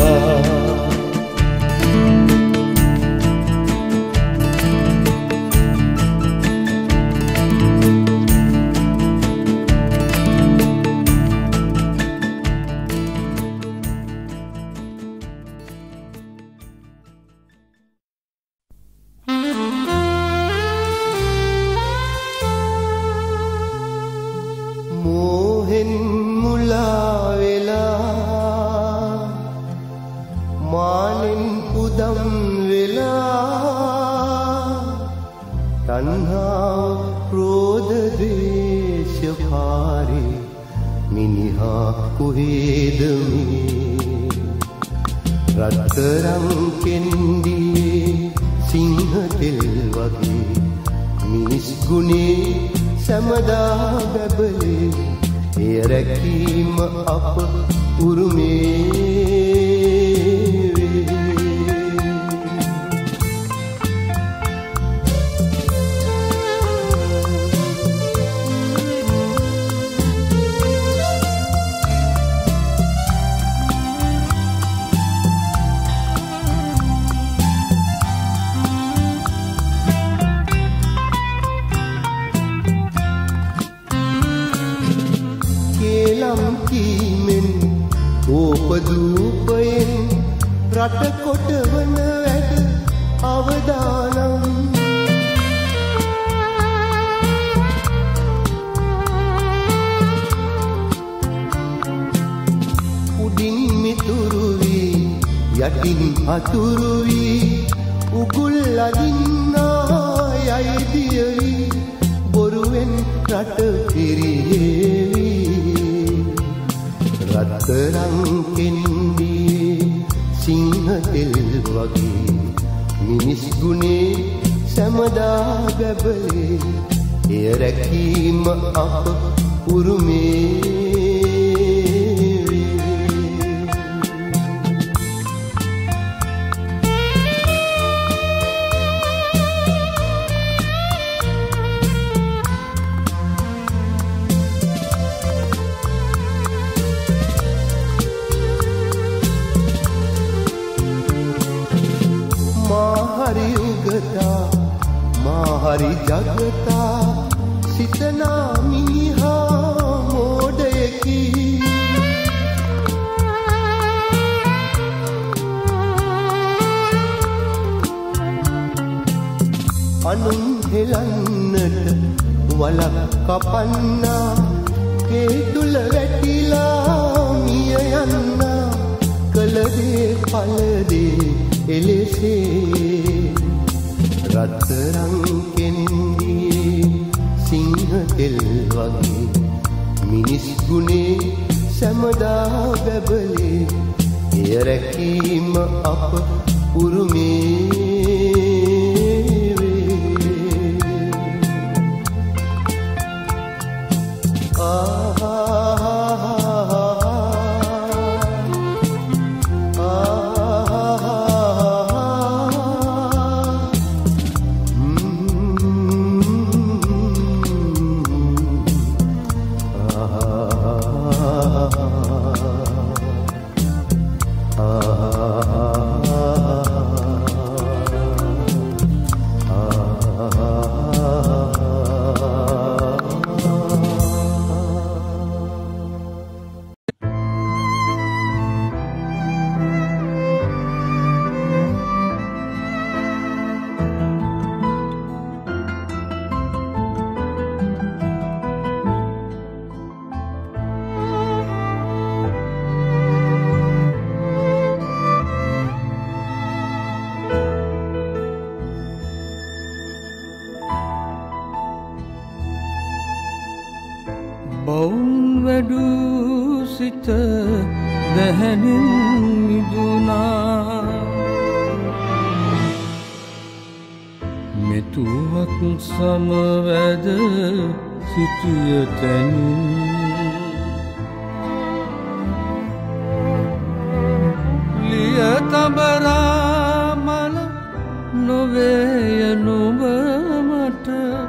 තඹරා මල නොවේය නුඹ මට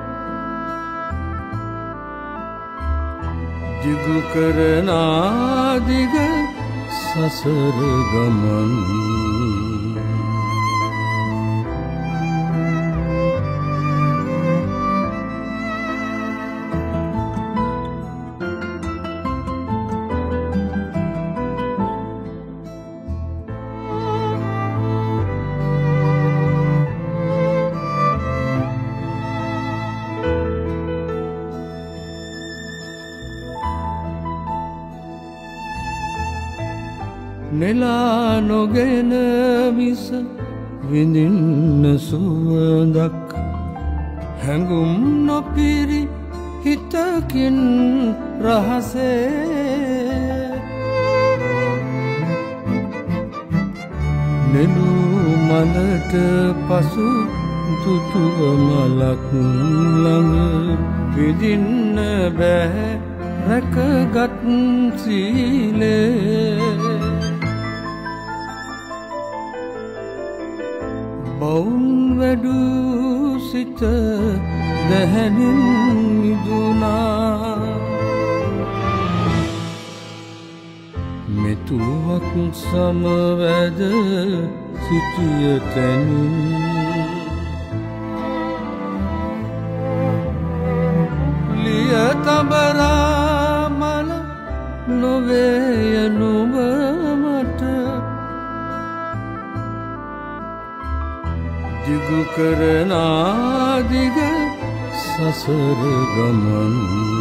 දිගු කරන දිග සසර ගමන් නෙලා නොගෙන මිස විඳින්න සුවඳක් හැඟුම් නොපිරි හිතකින් රහසේ නෙළු මලට පසු තුතුව මලක් ළඟ විඳින්න බෑ රැකගත් සීලේ බවුන් වැඩු සිත දැහැනින් මිදුනා මෙතුවක් සමවැද සිටිය තැනින් ලිය තඹරා මල නොවේය නුඹ මට දිගු කරන දිග සසර ගමන්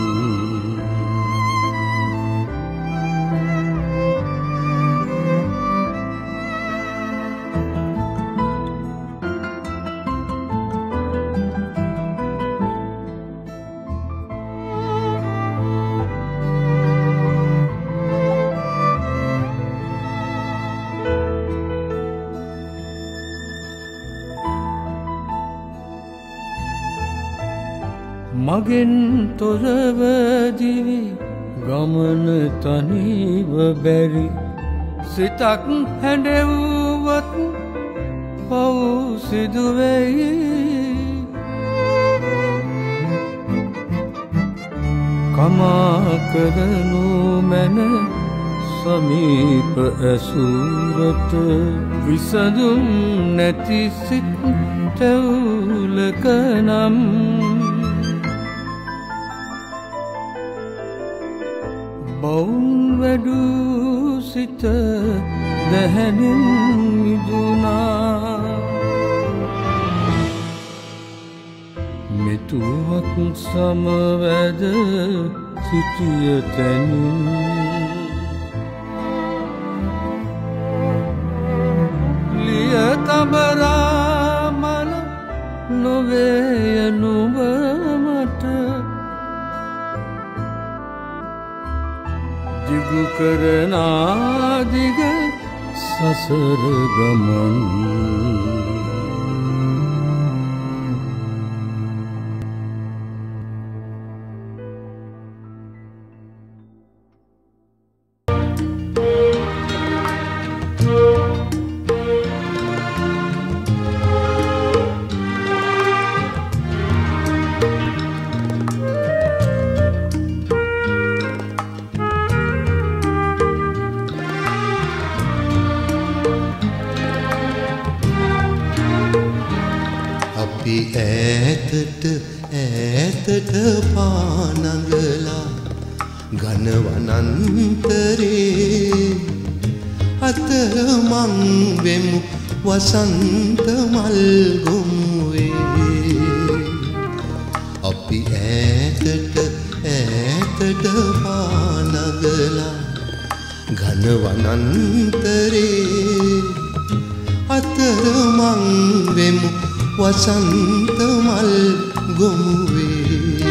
මගෙන් තොරව දිවි ගමන තනිව බැරි සිතක් හැඬෙව්වත් පව් සිදුවෙයි කමා කරනු මැන සමීප ඇසුරට විසඳුම් නැති සිත් තැවුලක නම් බවුන් වැඩු සිත දැහැනින් මිදුනා මෙතුවක් සමවැද සිටිය තැනින් ලිය තඹරා මල නොවේය නුඹ මට දිගු කරන දිග සසර ගමන් ඈතට පානගලා ඝනවනන්තරේ අතරමං වෙමු වසන්ත මල් ගොමුවේ අපි ඈතට පානගලා ඝනවනන්තරේ අතරමං වෙමු වසන්ත මල් ගොමුවේ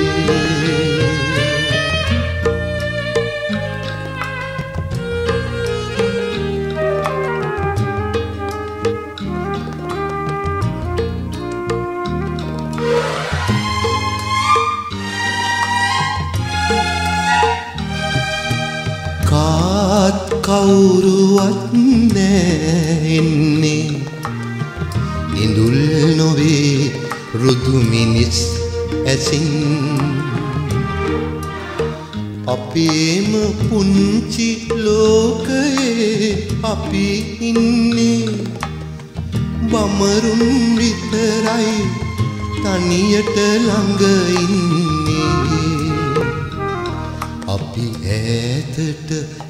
කාත් කවුරුවත් නෑ එන්නේ ඉඳුල් නොවේ රුදු මිනිස් ඇසින් අපේම පුංචි ලෝකයේ අපි ඉන්නේ බමරුන් විතරයි තනියට ළඟ ඉන්නේ අපි ඈතට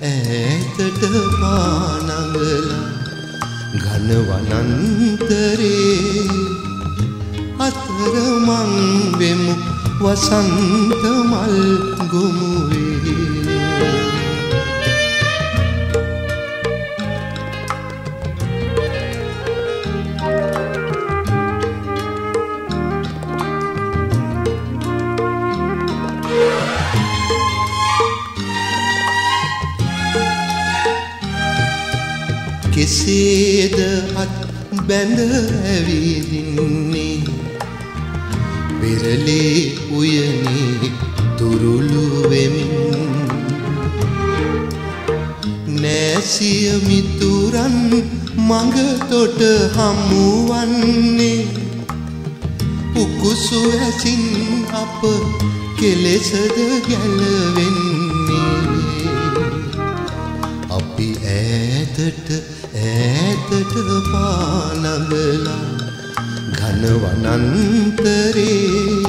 පානඟලා ඝන වනාන්තරේ අතරමං වෙමු වසන්ත මල් ගොමුවේ කෙසේද අත් බැඳ ඇවිදින්නේ පෙරළේ උයනේ තුරුළු වෙමින් නැසිය මිතුරන් මඟ තොට හමුවන්නේ උකුසු ඇසින් අප කෙලෙසද ගැලවෙන්නේ අපි ඈතට පානඟලා ඝන වනාන්තරේ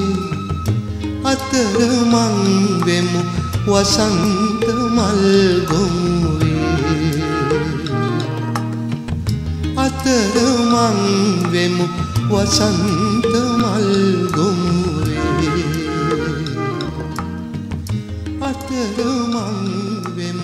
අතරමං වෙමු වසන්ත මල් ගොමුවේ අතරමං වෙමු වසන්ත මල් ගොමුවේ අතරමං වෙමු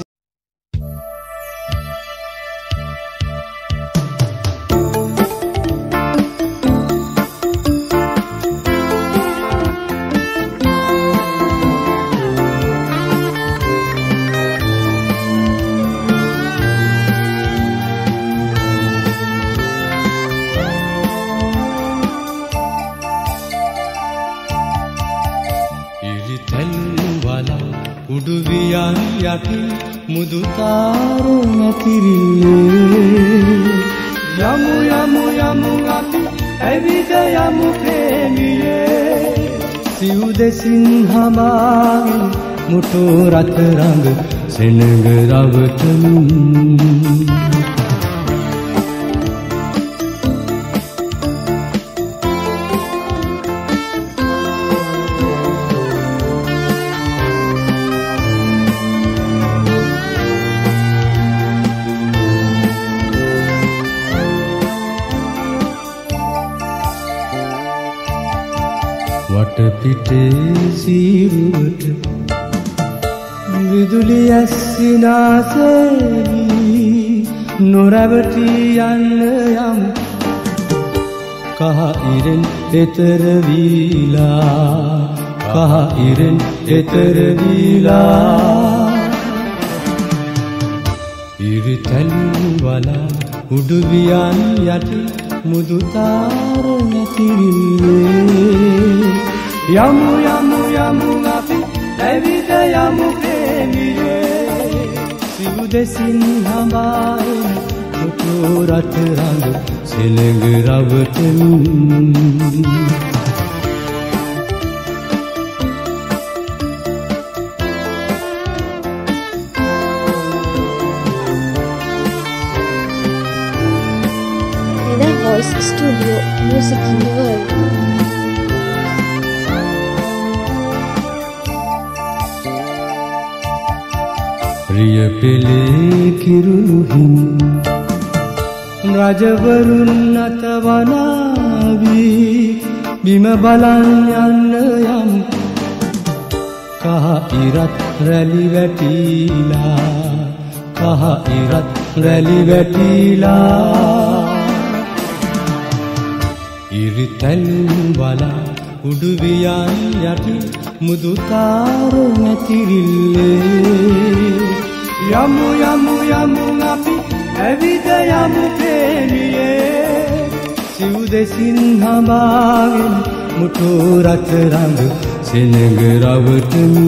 උඩුවියන් යටි මුදු තාරු නැතිරියේ යමු යමු යමු අපි ඇවිද යමු ප්‍රේමියේ සිව් දෙසින් හමාගෙන මුටු රත රඟ සෙනඟ රවටමින් වටපිටේ සීරුවට විදුලි ඇස්සිනාසෙවි නොරැවටි යන්න යමු කහ ඉරෙන් එතර වීලා කහ ඉරෙන් එතර වීලා ඉරිතැලු වලා උඩුවියන් යටි මුදු තාර නැතිරියේ යමු යමු යමු අපි ඇවිද යමු ප්‍රේමියේ සිව් දෙසින් හඹාගෙන මුටු රට රඟ සෙනඟ රවටමින් Voice Studio, Music in the World. प्रिय पेले किरुहिं රජවරුන් අතවනාවී බිම බලන් යන්න යම් කහ ඉරත් රැලි වැටිලා කහ ඉරත් රැලි වැටිලා ඉරිතැලුම් බලා උඩුවියන් යටි මුදු තාර නැතිරිල්ලේ යමු යමු යමු අපි ඇවිද යමු ප්‍රේමියේ සිව් දෙසින් හඹාගෙන මුටු රට රඟ සෙනඟ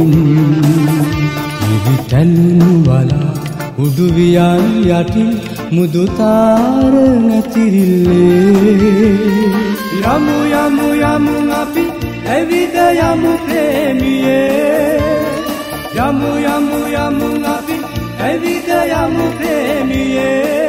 රවටමින් ඉරිතැලුම් බලා උඩුවියන් යටි මුදු තාරන තිරිල්ලේ යමු යමු යමු අපි ඇවිද යමු ප්‍රේමියේ යමු යමු යමු අපි ඇවිද යමු ප්‍රේමියේ